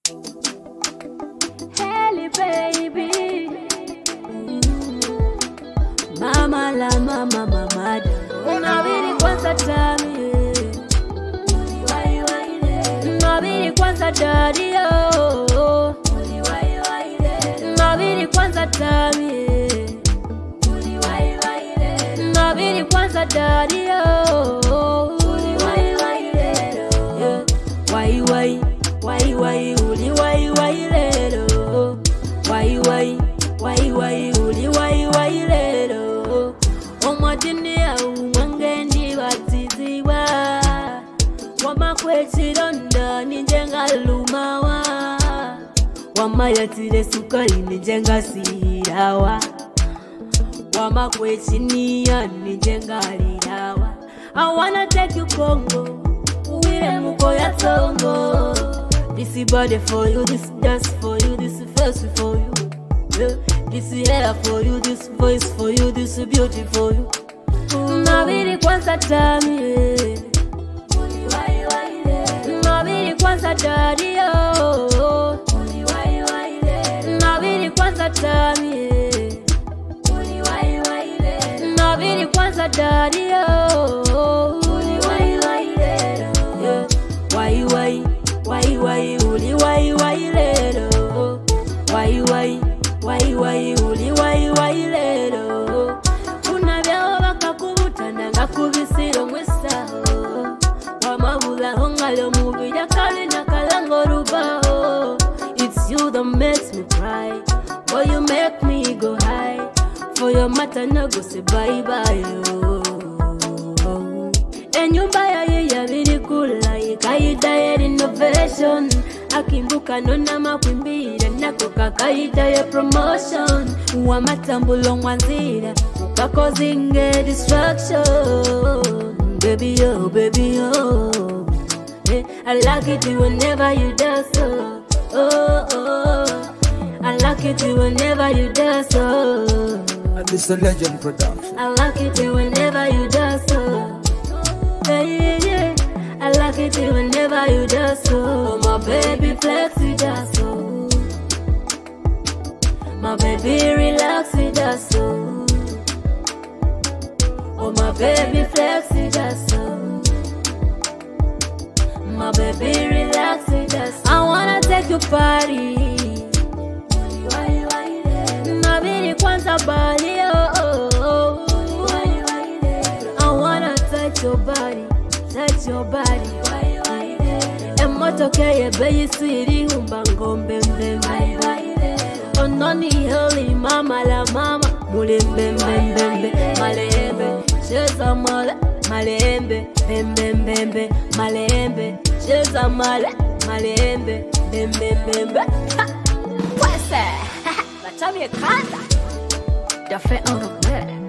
Helly baby, mama la mama mama da. Unabidi kwanza tami, unabidi kwanza daddy yo. Unabidi kwanza tami, unabidi kwanza daddy yo. Why, uli why lero. Why, uli why lero. Omwadini ya umangendi watiziwa. Wamakwechironda ninjenga lumawa. Wamayatire sukari ninjenga sirawa. Wamakwechinia ninjenga lirawa. I wanna take you Congo. Uwire muko ya tongo. This is body for you, this dance for you, this is face for you. Yeah. This is hair for you, this voice for you, this is beauty for you. Nabidi kwanza tami, nabidi kwanza daddy yo. Nabidi kwanza tami, nabidi kwanza daddy yo. Why, uli why lero. Why, uli why lero. Unabyaho bakakubuta nanga kubisiro mwesaho. Wamabula hongalo mubija kali na kalango rubaho. It's you that makes me cry. Boy, you make me go high. For your matter no go say bye bye yo. Enyumba ya yeya biri kula ikaida ya innovation. Akimbuka nona makwimbira nako kakaida ya promotion. Wamatambulo mwanzira ukakozinge distraction. Baby yo, hey, I like it whenever you dance so. I like it whenever you dance so. This is a legend production. I like it whenever you dance so. Yeah. I like it whenever you dance so. Oh my baby flex it dance so. My baby relax it dance so. Oh my baby flex it dance so. My baby relax it dance so. I wanna take you party. Nabidi kwanza body oh. I wanna touch your body. Touch your body. Emotoke ye beyi siri humba ngombe mbembe. Ononi heli mama la mama. Mule mbembe. Malembe. Cheza male. Malembe. Mbembe. Malembe. Cheza male. Malembe. Mbembe. What's that? Batami kanda. Dafe on the bed.